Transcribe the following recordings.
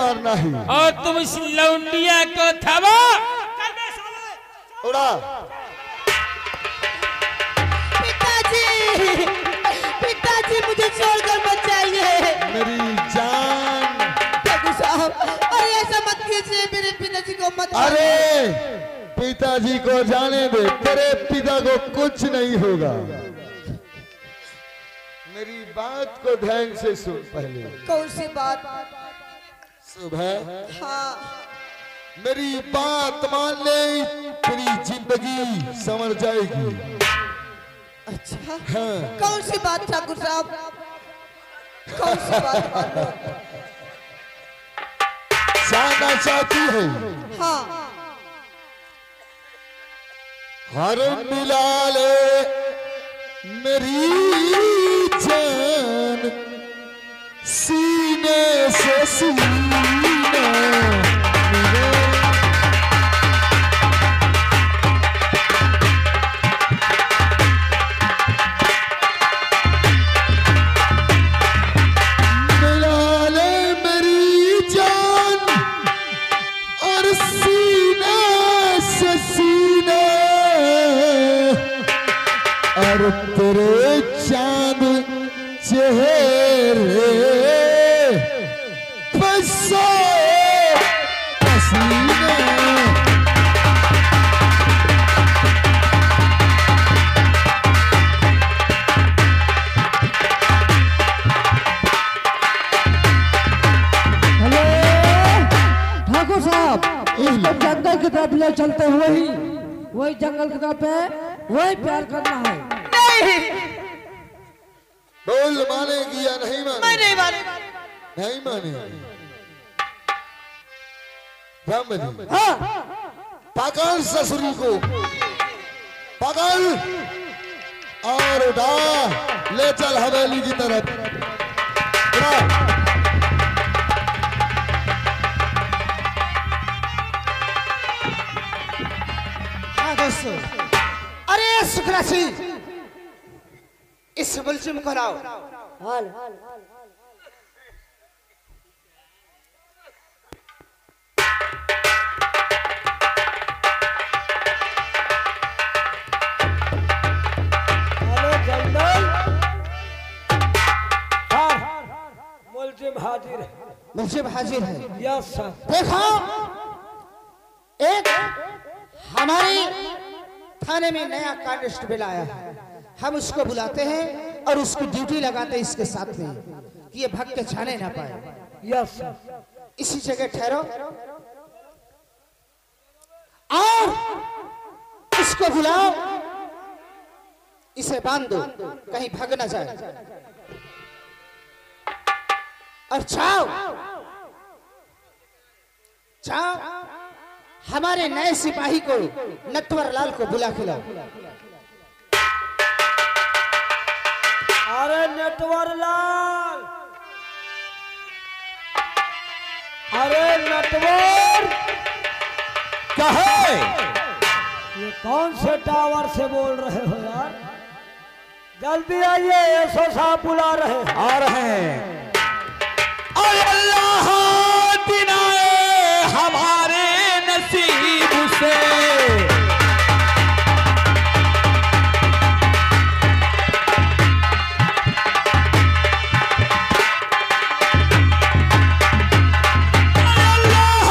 मारना ही। और तुम इस लौंडिया को थामो। उड़ा। पिताजी, पिताजी मुझे छोड़कर मत जाइए। मेरी जान। ठाकुर साहब, अरे ऐसा मत कीजिए, मेरे पिताजी को मत। अरे पिताजी को जाने दे, तेरे पिता को कुछ नहीं होगा। मेरी बात को ध्यान से सुन पहले। कौन सी बात? सुबह हाँ, मेरी बात मान ले, तेरी जिंदगी संवर जाएगी। अच्छा हाँ। कौन सी बात ठाकुर साहब? कौन सी बात? जानना चाहती है? हाँ। हर मिला ले मेरी जान, सीने से सीना मिला ले मेरी जान और सीने से सीना, और तेरे चांद चेहरे बरसाए पसीने। हेलो ठाकुर साहब, इसको जंगल की तरफ ले चलते हुए ही वही जंगल की तरफ है, वही प्यार करना है। बोल मानेगी या नहीं माने? मैं नहीं माने। नहीं माने। ब्राह्मणी हाँ। पकड़ ससुरी को, पकड़ और उठा ले चल हवेली की तरफ। उठा। हाँ दोस्तों, अरे सुखरा सिंह, इस मुलजिम को लाओ। हाल मुलजिम हाजिर है। मुलजिम हाजिर है। Yes sir. देखो, एक हमारे थाने में नया कांस्टेबल आया है, हम उसको बुलाते हैं और उसकी ड्यूटी लगाते हैं इसके साथ में कि ये भाग के जाने ना पाए। Yes sir. इसी जगह ठहरो और इसको बुलाओ, इसे बांध दो, कहीं भाग ना जाए। और जाओ जाओ, हमारे नए सिपाही को नटवर लाल को बुला के लाओ। अरे नटवर लाल, अरे नटवर, क्या है? ये कौन से टावर से बोल रहे हो यार? जल्दी आइए, एसओ साहब बुला रहे हैं। आ रहे हैं। अल्लाह दिनाए हमारे नसीब से, अल्लाह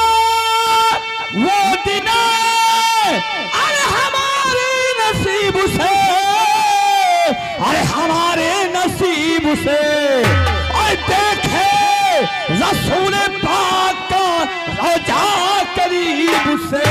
वो दिनाए अरे हमारे नसीब से, अरे हमारे नसीब से। देखे रसूल पाक का रोजा करीब से,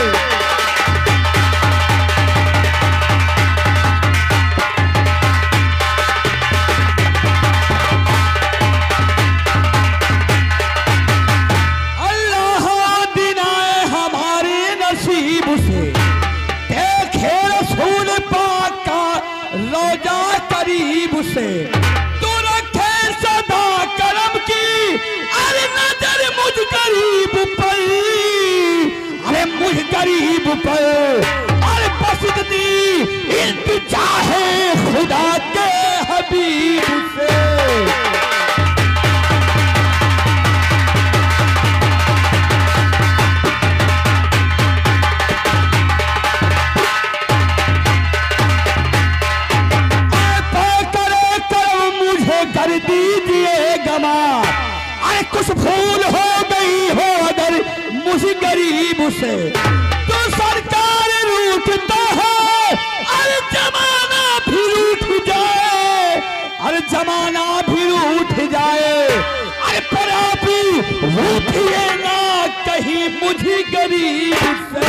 अल्लाह दिनाए हमारे नसीब से। देखे रसूल पाक का रोजा करीब से, गरीब पर और बस इतनी इल्तिजा है खुदा के हबीब से। कर दीजिएगा माफ। अरे कुछ भूल हो गई हो अगर मुझे गरीब से तो सरकार रूठता है। अरे जमाना भी रूठ जाए, अरे जमाना भी रूठ जाए, अरे पर आप रूठिए ना कहीं मुझे गरीब से।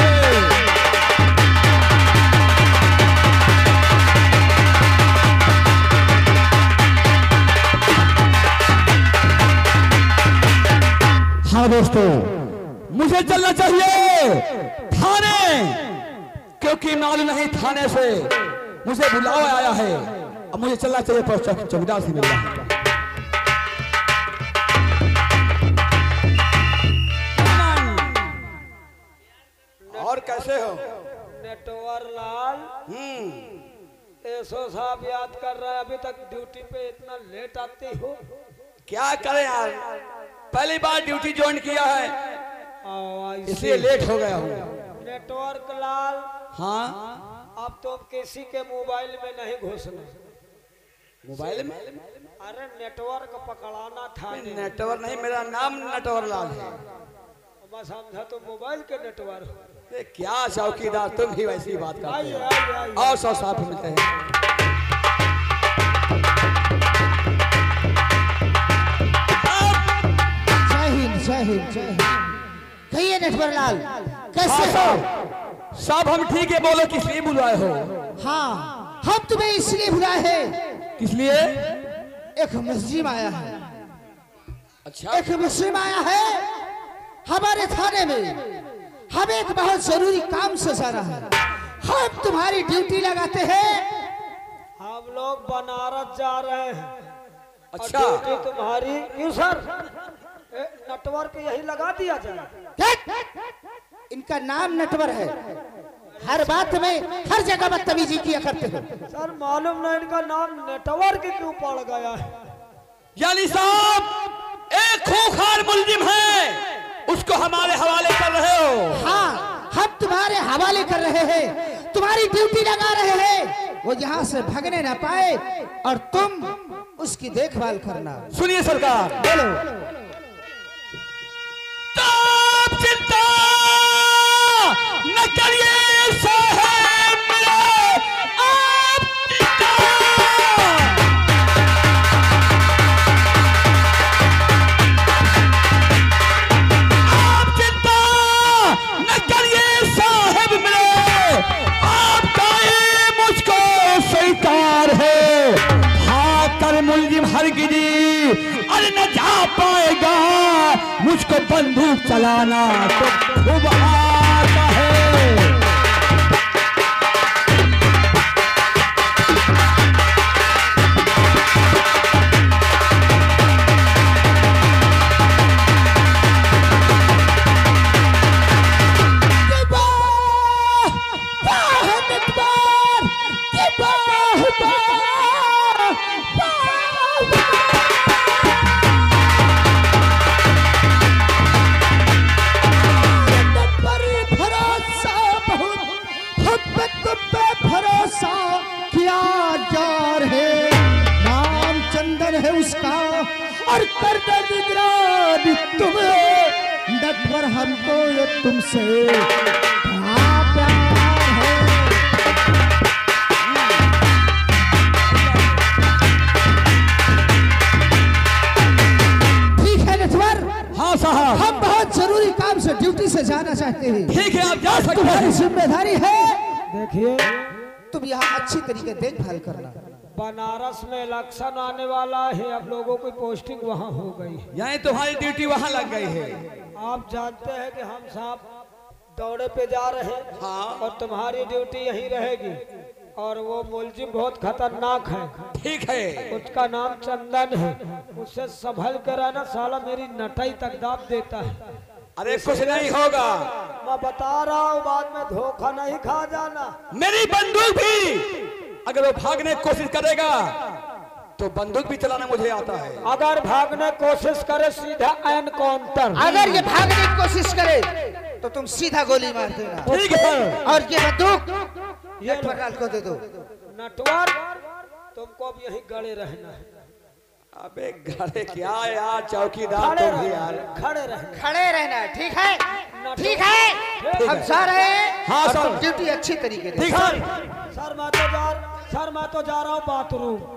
हाँ दोस्तों, मुझे चलना चाहिए थाने, क्योंकि मालूम नहीं थाने से मुझे बुलावा आया है। अब मुझे चलना चाहिए पर चौकीदार से मिलना है। और कैसे हो नेटवर लाल? एसो साहब याद कर रहा है, अभी तक ड्यूटी पे इतना लेट आती हो? क्या करें यार, पहली बार ड्यूटी ज्वाइन किया है इसलिए लेट हो गया हूँ। नेटवर्क लाल, हाँ अब तो किसी के मोबाइल में नहीं घुसना। मोबाइल में? अरे नेटवर्क पकड़ाना था। नेटवर्क नहीं, मेरा नाम नटवर लाल है। मैं समझा तो मोबाइल के नेटवर्क। क्या चौकीदार, तुम भी वैसी बात करते हो। और सौ साथ मिलते हैं। जय हिंद। कहिए नटवर लाल, कैसे हो? सब हम ठीक है, बोलो किस लिए बुलाए हो? हाँ, हम तुम्हें इसलिए बुलाए हैं। किस लिए? एक मुस्लिम आया है। अच्छा, एक मुस्लिम आया है हमारे थाने में। हम एक बहुत जरूरी काम से जाना है। हम तुम्हारी ड्यूटी लगाते हैं। हम लोग बनारस जा रहे हैं। अच्छा, ड्यूटी तुम्हारी क्यों सर? नेटवर्क यही लगा दिया जाए। इनका नाम नटवर है, हर बात में हर जगह बदतमीजी किया करते हो। सर मालूम नहीं इनका नाम नेटवर्क क्यों पड़ गया है। यानी साहब एक खूंखार मुलजिम है, उसको हमारे हवाले कर रहे हो? हाँ, हम तुम्हारे हवाले कर रहे हैं, तुम्हारी ड्यूटी लगा रहे हैं। वो यहाँ से भागने ना पाए और तुम उसकी देखभाल करना। सुनिए सरकार, बोलो। आप चिंता न करिए साहब मेरा, आप चिंता न करिए साहब मेरे, आपका ये मुझको स्वीकार है। हाँ कर मुलजिम हरगिजी अरे न जा पाएगा, मुझको बंदूक चलाना तो खूब आता है। और कर दे निगरानी तुम्हें, नटवर हमको ये तुमसे प्यार है। ठीक है नटवर। हाँ साहब, हम बहुत जरूरी काम से ड्यूटी से जाना चाहते हैं। ठीक है, आप जा सकते तुम्हारी हैं। जिम्मेदारी है, देखिए तुम यहाँ अच्छी तरीके देखभाल करना। बनारस में इलेक्शन आने वाला है, अब लोगों की पोस्टिंग वहाँ हो गई है। यहीं तुम्हारी ड्यूटी वहाँ लग गई है। आप जानते हैं कि हम साहब दौरे पे जा रहे हैं। हाँ। और तुम्हारी ड्यूटी यहीं रहेगी। और वो मुलजिम बहुत खतरनाक है। ठीक है, उसका नाम चंदन है। उससे संभल कर रहना, साला मेरी नटाई तक दाब देता है। अरे कुछ नहीं होगा, मैं बता रहा हूँ, बाद में धोखा नहीं खा जाना। मेरी बंदूक भी अगर वो भागने की कोशिश करेगा तो बंदूक भी चलाना मुझे आता है। अगर भागने की कोशिश करे सीधा एनकाउंटर। अगर ये भागने की कोशिश करे तो तुम सीधा गोली मार देना। ठीक है, और ये बंदूक नटवर लाल को दे दो। नटवर तुमको अब यही गड़े रहना है। अबे घरे क्या यार, चौकीदार खड़े तो भी रहना, यार। खड़े रहना। खड़े रहना है, ठीक है, ठीक है। हम जा रहे हैं। हाँ, और सर। तुम ड्यूटी अच्छी तरीके से। ठीक है। सर मैं तो जा रहा हूँ बाथरूम।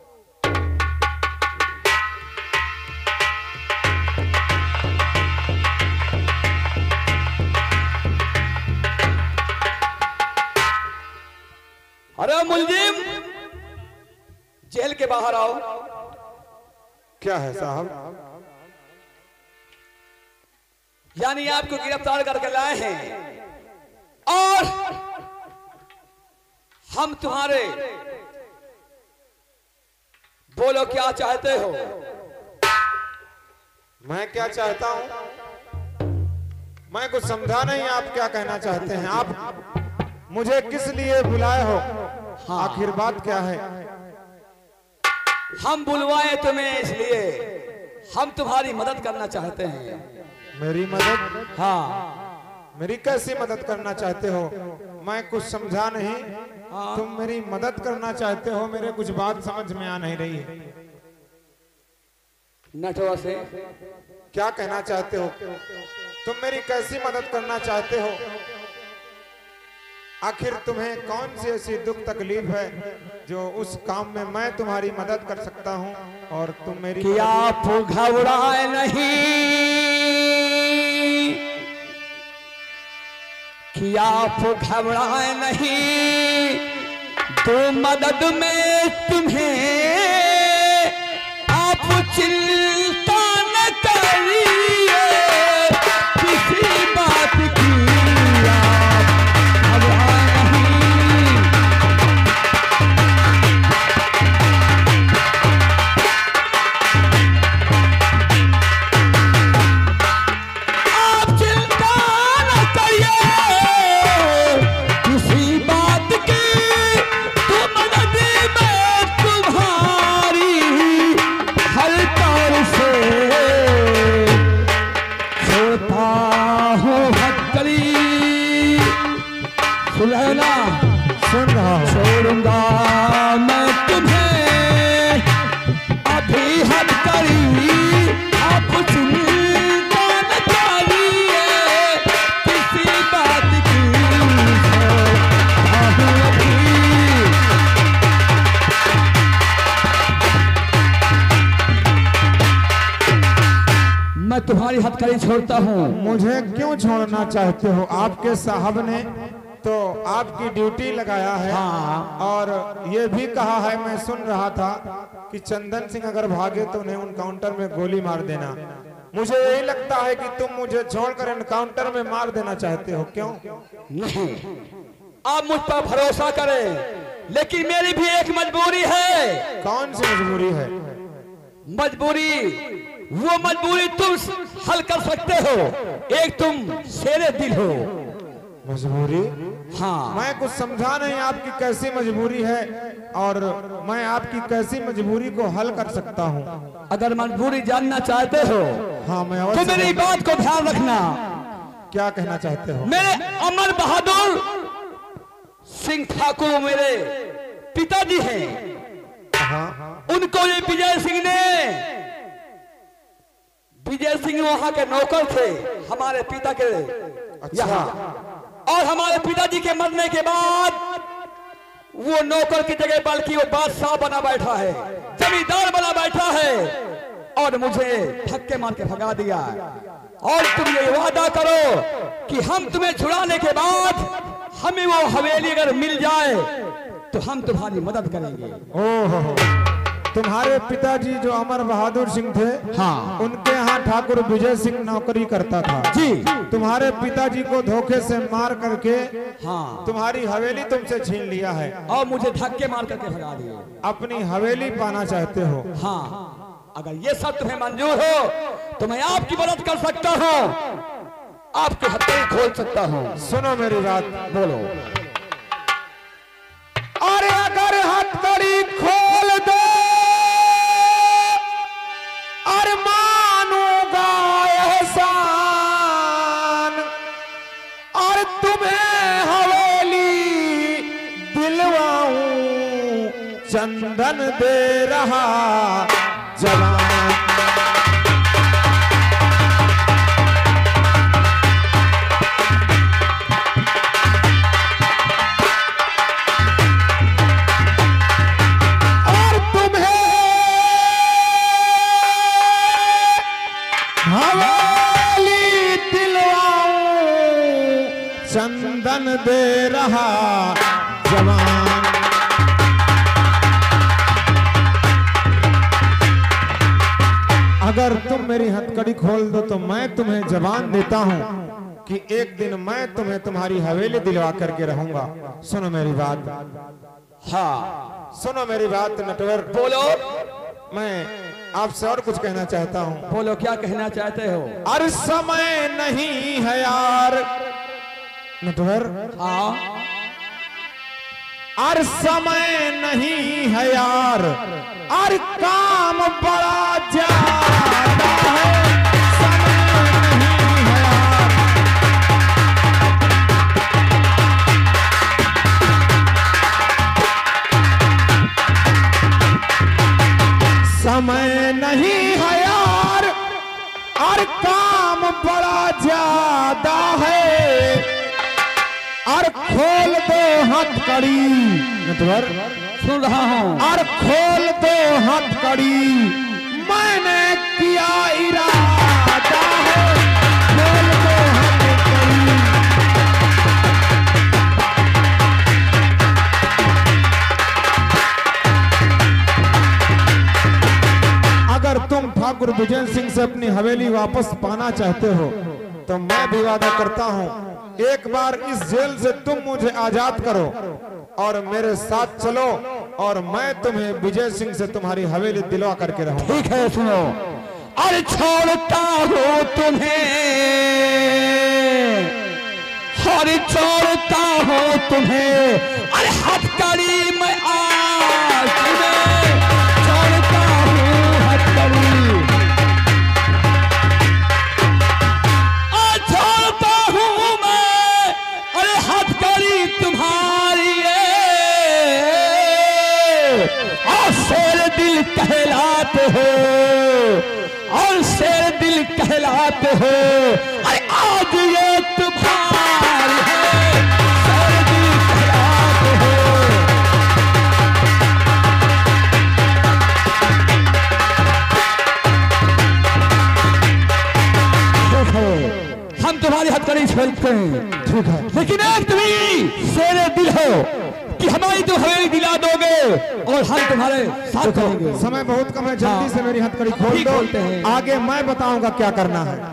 अरे मुलजिम, जेल के बाहर आओ। क्या है साहब? यानी आपको गिरफ्तार करके लाए हैं और हम तुम्हारे, बोलो क्या चाहते हो? मैं क्या चाहता हूं? मैं कुछ समझा नहीं, आप क्या कहना चाहते हैं? आप मुझे किस लिए बुलाए हो? हाँ। आखिर बात क्या है? हम बुलवाए तुम्हें इसलिए, हम तुम्हारी मदद करना चाहते हैं। मेरी मदद? हाँ। मेरी कैसी मदद करना चाहते हो? मैं कुछ समझा नहीं। तुम मेरी मदद करना चाहते हो, मेरे कुछ बात समझ में आ नहीं रही है। नटवा से क्या कहना चाहते हो? तुम मेरी कैसी मदद करना चाहते हो? आखिर तुम्हें कौन सी ऐसी दुख तकलीफ है जो उस काम में मैं तुम्हारी मदद कर सकता हूं और तुम मेरी कि आप घबराए नहीं, कि आप घबराए नहीं, तो मदद में तुम्हें आप चिंता न करिए, किसी बात की आप घबराए नहीं। आप चिंता न करिए किसी बात की, तो मदद में तुम्हारी हर तौर से छोड़ता हूँ हथकड़ी। सुलहना सुन रहा हूं। छोड़ूंगा मैं तुम्हें अभी हथकड़ी, आप चिंता न करिए किसी बात की, छोड़ता हूँ अभी। मैं तुम्हारी हथकड़ी छोड़ता हूँ। मुझे क्यों छोड़ना चाहते हो? आपके साहब ने तो आपकी ड्यूटी लगाया है। हाँ। और ये भी कहा है, मैं सुन रहा था कि चंदन सिंह अगर भागे तो उन्हें उनकाउंटर में गोली मार देना। मुझे यही लगता है कि तुम मुझे छोड़कर एनकाउंटर में मार देना चाहते हो। क्यों? नहीं, आप मुझ पर भरोसा करें, लेकिन मेरी भी एक मजबूरी है। कौन सी मजबूरी है? मजबूरी, वो मजबूरी तुम हल कर सकते हो। एक तुम शेरे दिल हो। मजबूरी? हाँ। मैं कुछ समझा नहीं, आपकी कैसी मजबूरी है और मैं आपकी कैसी मजबूरी को हल कर सकता हूँ। अगर मजबूरी जानना चाहते हो हाँ, मैं तो अवश्य। मेरी बात को ध्यान रखना। क्या कहना चाहते हो? मेरे अमर बहादुर सिंह ठाकुर मेरे पिताजी हैं। हाँ। उनको ये विजय सिंह ने, विजय सिंह वहां के नौकर थे हमारे पिता के यहाँ, और हमारे पिताजी के मरने के बाद वो नौकर की जगह बल्कि वो बादशाह बना बैठा है, जमींदार बना बैठा है, और मुझे धक्के मार के भगा दिया। और तुम ये वादा करो कि हम तुम्हें छुड़ाने के बाद हमें वो हवेली अगर मिल जाए तो हम तुम्हारी मदद करेंगे। ओहो, तुम्हारे पिताजी जो अमर बहादुर सिंह थे, हाँ। उनके यहाँ ठाकुर विजय सिंह नौकरी करता था। जी। तुम्हारे पिताजी को धोखे से मार करके हाँ। तुम्हारी हवेली तुमसे छीन लिया है। और मुझे धक्के मार करके भगा दिए। अपनी हवेली पाना चाहते हो? हाँ, अगर ये सब तुम्हें मंजूर हो तो मैं आपकी मदद कर सकता हूँ, आपके हथकड़ी खोल सकता हूँ। सुनो मेरी बात। बोलो। अरे अगर हथकड़ी खोल दो और मानूंगा एहसान, और तुम्हें हवेली दिलवाऊं, चंदन दे रहा जवान। और तुम्हें हवेली दिलवाऊं, चंदन दे रहा जवान। अगर तुम मेरी हथकड़ी खोल दो तो मैं तुम्हें जबान देता हूं कि एक दिन मैं तुम्हें तुम्हारी हवेली दिलवा करके रहूंगा। सुनो मेरी बात। हाँ सुनो मेरी बात नटवर। बोलो मैं आपसे और कुछ कहना चाहता हूं। बोलो क्या कहना चाहते हो? अरे समय नहीं है यार नटवर। हाँ अरे समय नहीं है यार, अरे काम बड़ा ज्यादा है। समय नहीं है यार, समय नहीं है यार, अरे काम बड़ा ज्यादा है। और खोल दो हथकड़ी नटवर। सुन रहा हूँ। और खोल दो हथकड़ी, मैंने किया इरादा है। खोल दो हथकड़ी। अगर तुम ठाकुर विजय सिंह से अपनी हवेली वापस पाना चाहते हो तो मैं भी वादा करता हूं, एक बार इस जेल से तुम मुझे आजाद करो और मेरे साथ चलो और मैं तुम्हें विजय सिंह से तुम्हारी हवेली दिलवा करके रहूंगा। ठीक है सुनो। अरे छोड़ता हूँ तुम्हें, अरे छोड़ता हूँ तुम्हें, अरे हथकड़ी में आज तुम्हें छोड़ता हूँ हथकड़ी। छोड़ता हूँ मैं, अरे हथकड़ी तुम्हारी और शेर दिल कहलाते हो, और शेर दिल कहलाते हो। अरे आज ये तुम्हारी है, शेर दिल कहलाते हो। हम तुम्हारी हथकड़ी छोड़ते हैं, ठीक है। लेकिन एक तुम्हें शेर दिल हो कि हमारी तुम हवेली दिला दोगे और हम तुम्हारे साथ रहेंगे। समय बहुत कम है, जल्दी से मेरी हथकड़ी खोल ठीक खोलते हैं। दो, आगे मैं बताऊंगा क्या करना है।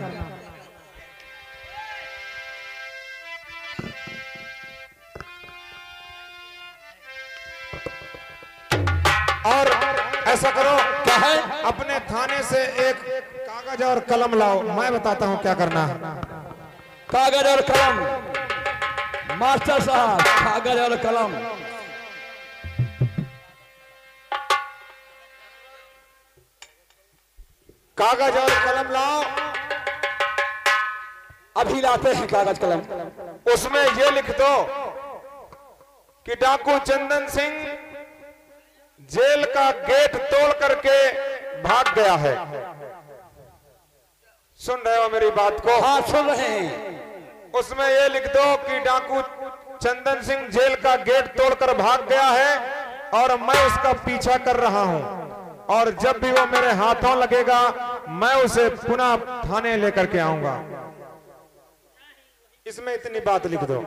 और ऐसा करो, क्या है? अपने थाने से एक कागज और कलम लाओ, मैं बताता हूं क्या करना है। कागज और कलम। मास्टर साहब कागज और कलम। कागज और कलम लाओ। अभी लाते हैं कागज कलम। उसमें ये लिख दो कि डाकू चंदन सिंह जेल का गेट तोड़ करके भाग गया है। सुन रहे हो मेरी बात को? हाँ सुन रहे हैं। उसमें ये लिख दो कि डाकू चंदन सिंह जेल का गेट तोड़कर भाग गया है और मैं उसका पीछा कर रहा हूं, और जब भी वो मेरे हाथों लगेगा मैं उसे पुनः थाने लेकर के आऊंगा। इसमें इतनी बात लिख दो।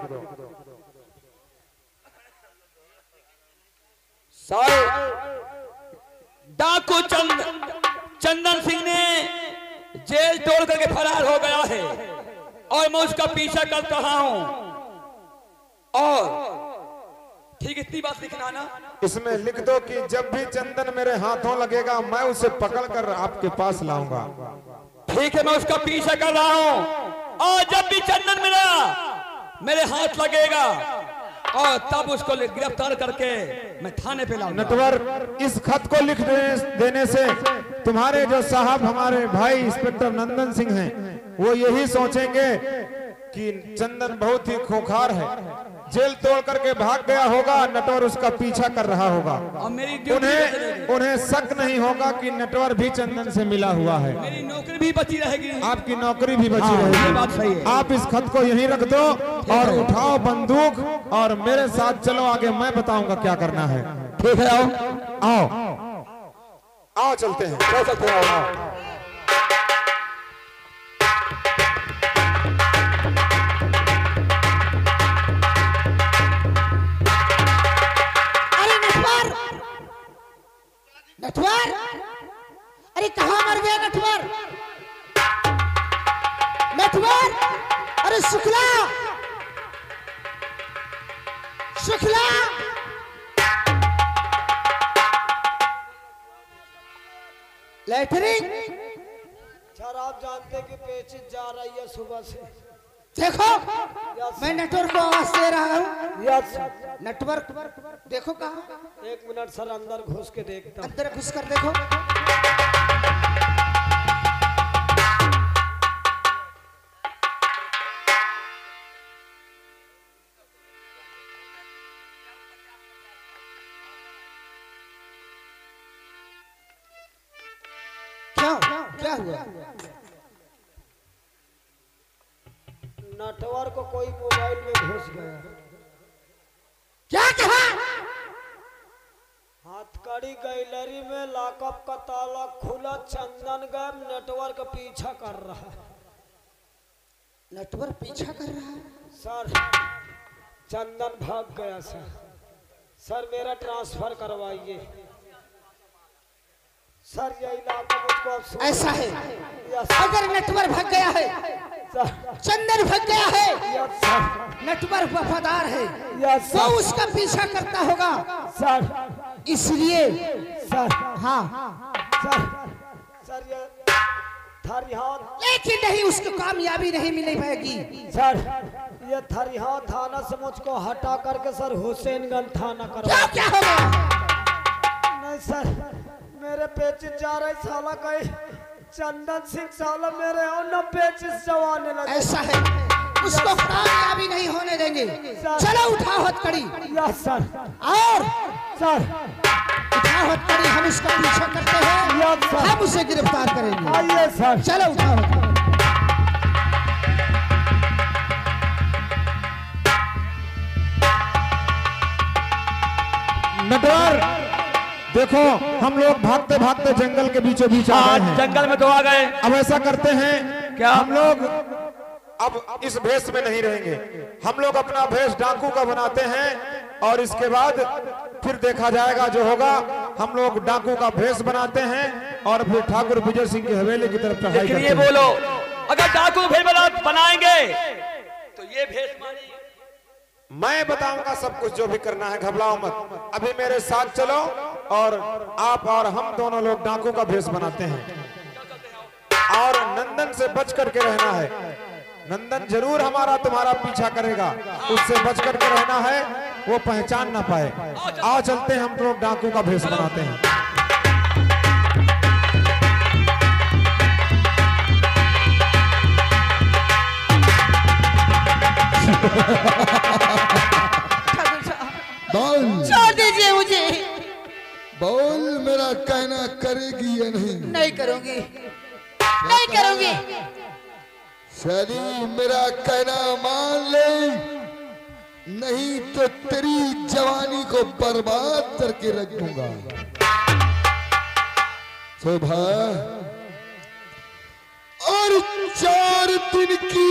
डाकू चंदन सिंह ने जेल तोड़ करके फरार हो गया है और मैं उसका पीछा कर रहा हूं। और ठीक इतनी बात लिखना ना। इसमें लिख दो कि जब भी चंदन मेरे हाथों लगेगा मैं उसे पकड़कर आपके पास लाऊंगा। ठीक है, मैं उसका पीछा कर रहा हूं और जब भी चंदन मेरे हाथ लगेगा और तब उसको गिरफ्तार करके मैं थाने पे लाऊंगा। नटवर, इस खत को लिख देने से तुम्हारे जो साहब हमारे भाई इंस्पेक्टर नंदन सिंह हैं वो यही सोचेंगे कि चंदन बहुत ही खूंखार है जेल तोड़ करके भाग गया होगा, नटवर उसका पीछा कर रहा होगा। और मेरी ड्यूटी उन्हें शक नहीं होगा कि नटवर भी चंदन से मिला हुआ है। मेरी नौकरी भी बची रहेगी। आपकी नौकरी भी बची ये रहेगी। बात सही है। आप इस खत को यहीं रख दो और उठाओ बंदूक और मेरे साथ चलो, आगे मैं बताऊंगा क्या करना है। ठीक है, आओ आओ आओ चलते हैं, चलते हैं, आओ। नटवर, अरे कहाँ मर गया नटवर? नटवर, अरे शुक्ला, शुक्ला, लैटरिन। सर आप जानते कि पेचिश जा रही है सुबह से। देखो मैं नटवर को आवाज दे रहा हूँ। यस नटवर देखो कहाँ? 1 मिनट सर, अंदर घुस के देखता हूँ। अंदर घुस कर देखो। क्या हुआ? नटवर को कोई मोबाइल में घुस गया। क्या कहा? हथकड़ी गैलरी में लॉकअप का ताला खुला, चंदन गैब नेटवर्क पीछा कर रहा है। नटवर पीछा कर रहा है? सर चंदन भाग गया सर। सर मेरा ट्रांसफर करवाइए सर, ये इलाका मुझको अब ऐसा है। यस अगर नटवर भाग गया है, सर। चंदन भाग गया है, यस सर। नटवर वफादार है, यस वो सर। उसका पीछा करता होगा, सर इसलिए सर हाँ सर सर ये थरिहान, लेकिन नहीं, उसको कामयाबी नहीं मिल पाएगी। सर ये थरिहान थाना से मुझको हटा करके सर हुसैनगंज थाना करवा। क्या क्या हो गया? नहीं सर, मेरे पेचिश जा रहे साला कहीं चंदन सिंह साला मेरे और न पेचिश जवाने लगे। ऐसा है, उसको कामयाबी नहीं होने देंगे। चलो उठाओ हथकड़ी। Yes sir. और सर उठाओ हथकड़ी, हम उसका पीछा करते हैं, यस सर। हम उसे गिरफ्तार करेंगे। आइए सर। चलो उठाओ हथकड़ी। नटवर देखो, हम लोग भागते भागते जंगल के बीचों बीच आ गए हैं। जंगल में तो आ गए। अब ऐसा करते हैं, क्या? हम लोग अब इस भेष में नहीं रहेंगे। हम लोग अपना भेष डाकू का बनाते हैं और इसके बाद फिर देखा जाएगा जो होगा। हम लोग डाकू का भेष बनाते हैं और फिर ठाकुर विजय सिंह की हवेली की तरफ चढ़ाई लेकिन करते ये हैं। बोलो, अगर डाकू भेष बनाएंगे तो ये भेष मानिए। मैं बताऊंगा सब कुछ जो भी करना है, घबराओ मत। अभी मेरे साथ चलो और आप और हम दोनों लोग डाकू का भेष बनाते हैं और नंदन से बच करके रहना है। नंदन जरूर हमारा तुम्हारा पीछा करेगा, उससे बच करके रहना है, वो पहचान ना पाए। आओ चलते हैं, हम लोग डाकू का भेष बनाते हैं। बोल छोड़ दीजिए मुझे। बोल, मेरा कहना करेगी या नहीं? नहीं करूंगी, नहीं करूंगी। शरी मेरा कहना मान ले, नहीं तो तेरी जवानी को बर्बाद करके रख दूंगा। सुबह और 4 दिन की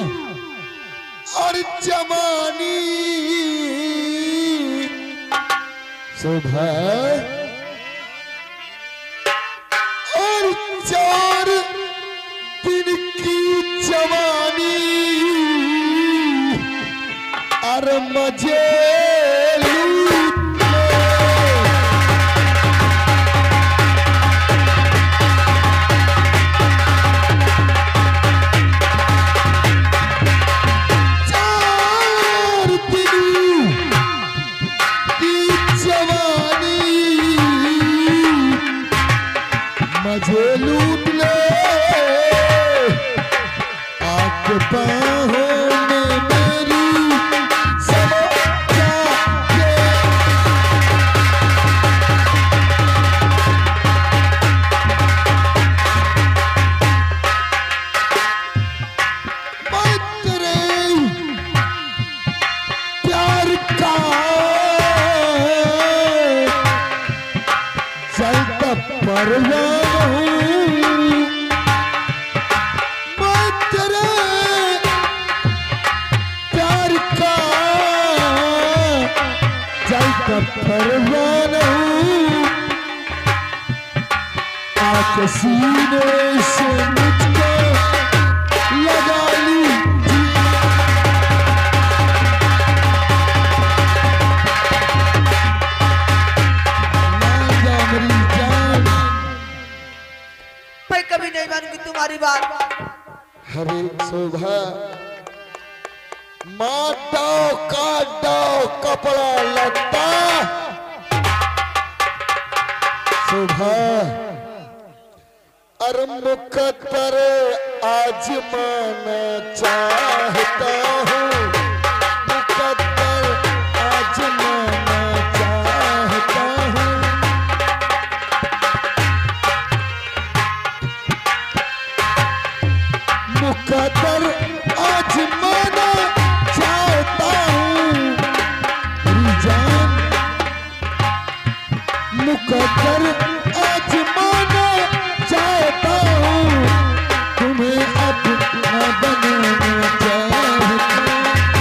और जवानी, सुबह और 4 दिन की जवानी और मजे लूट ले। मजे लूट ले, आके बाहों में मेरी समा चलता परवान हूँ मैं तेरे प्यार का चलता परवान हूँ आके सीने से मुझको लगा ली मैं कभी नहीं मानूंगी तुम्हारी बात। हरे शोभा माता काटा कपड़ा लता शोभा मुकद्दर आजमाना चाहता हूँ मुकद्दर आजमाना चाहता हूँ मुकद्दर आजमाना चाहता हूँ जान मुकद्दर आजमाना चाहता हूँ तुम्हें अपना बनाना चाहता हूँ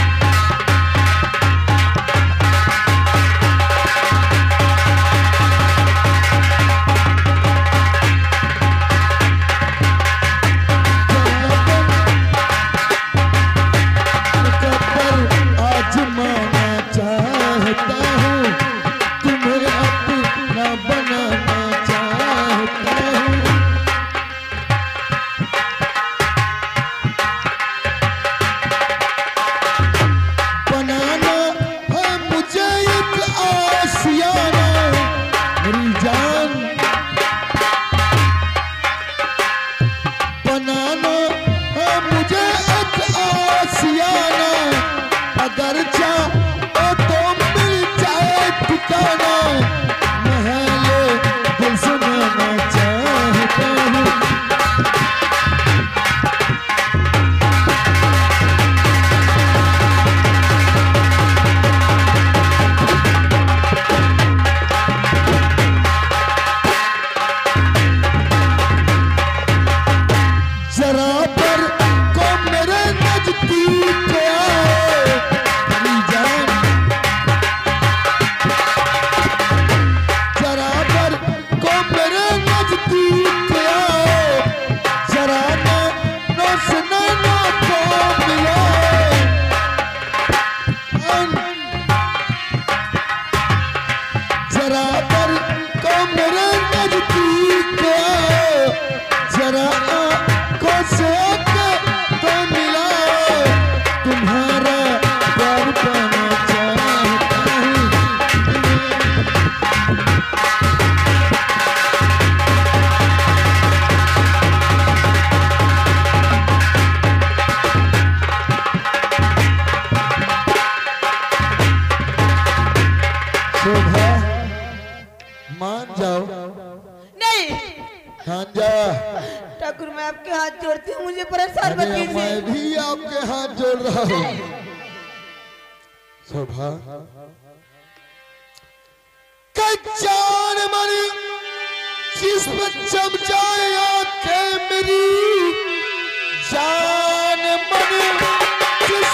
ठाकुर मैं आपके हाथ जोड़ती हूँ मुझे परेशान मत कीजिए। मैं भी आपके हाथ जोड़ रहा हूँ शोभा जान मन जिस पर जम जाए आंखें मेरी जान मन जिस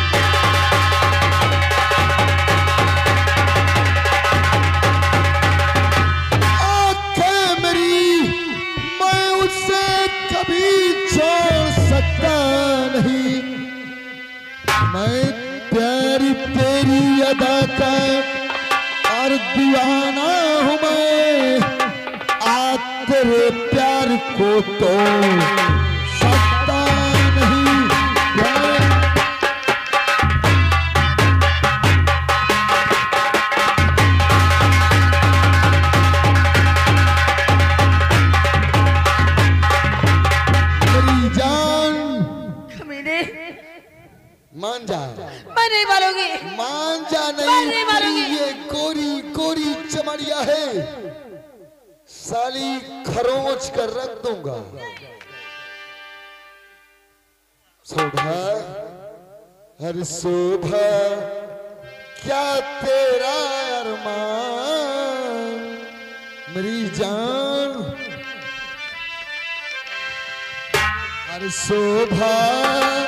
आंखें मेरी मैं उससे कभी छोड़ सकता नहीं मैं प्यारी तेरी अदा का और दीवाना हूँ मैं आज तेरे प्यार को तो सकता नहीं मेरी जान कमीने मान जा मैं नहीं मारूंगी मान जा मैं नहीं मारूंगी। ये गोरी गोरी चमड़िया है साली खरोंच कर रख दूंगा शोभा हर शोभा क्या तेरा अरमान मेरी जान अरे शोभा